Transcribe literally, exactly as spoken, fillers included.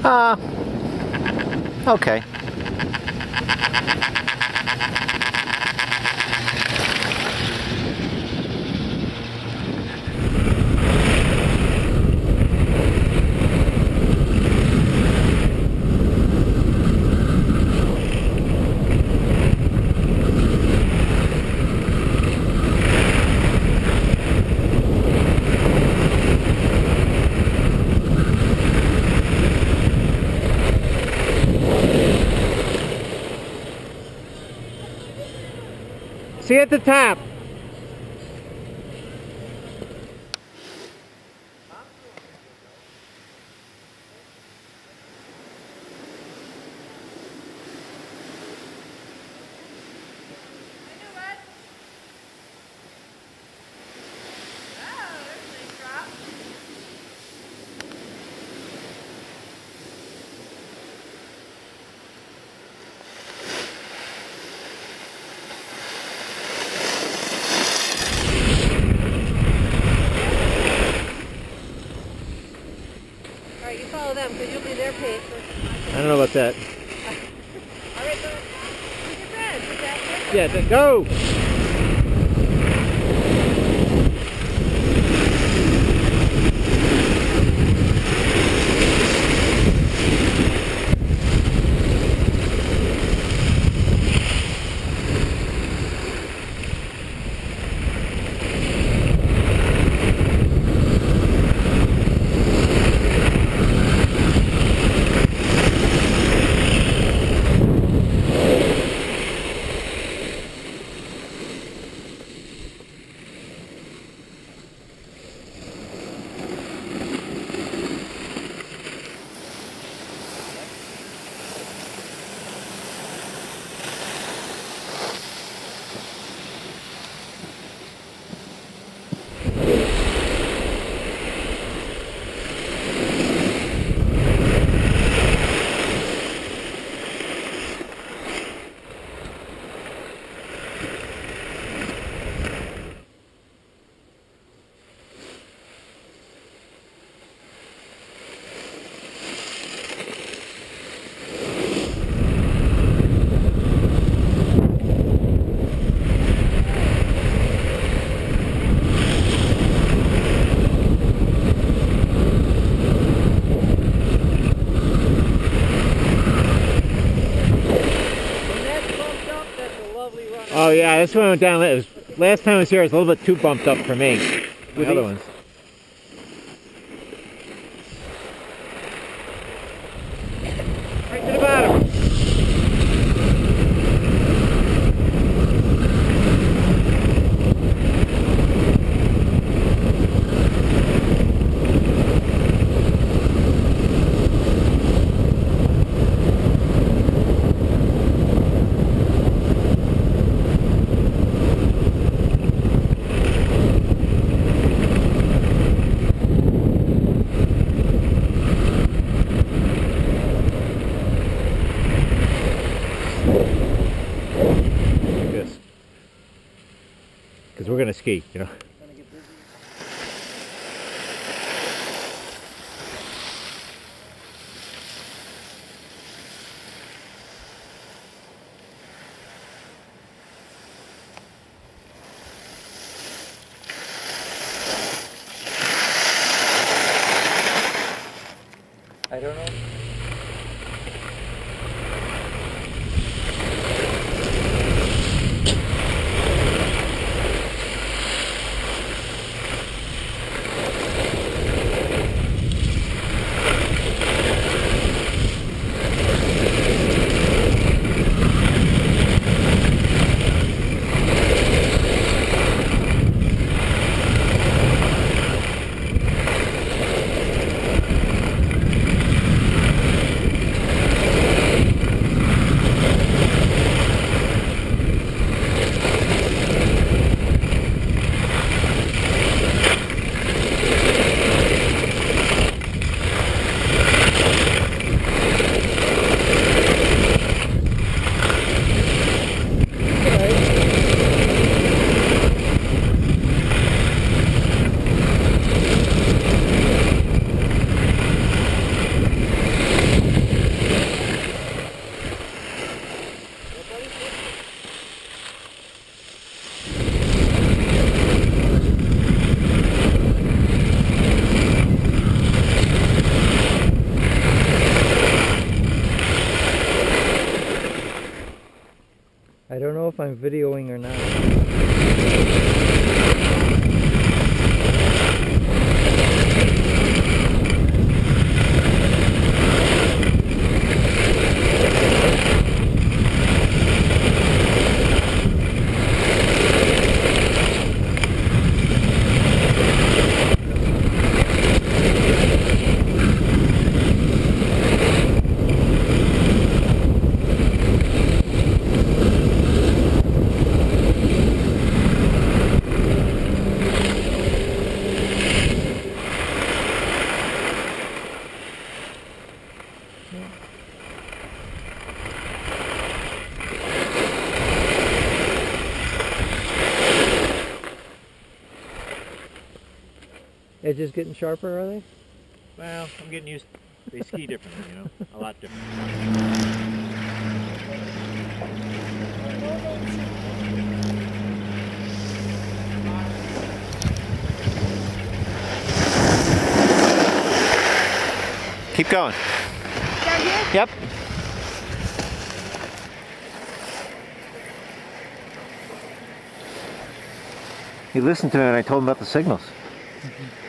Uh, okay. See you at the top. Alright, you follow them because you'll be their pace. I don't know about that. Alright, so who's your friend? Who's that? Yeah, then go! Oh yeah, this one went down. It was, last time I was here, it was a little bit too bumped up for me. The other ones. Right to the bottom. Because we're going to ski, you know. I don't know. I don't know if I'm videoing or not. Edges getting sharper, are they? Well, I'm getting used. They ski differently, you know, a lot different. Keep going. Down here? Yep. He listened to me when I told him about the signals. Mm-hmm.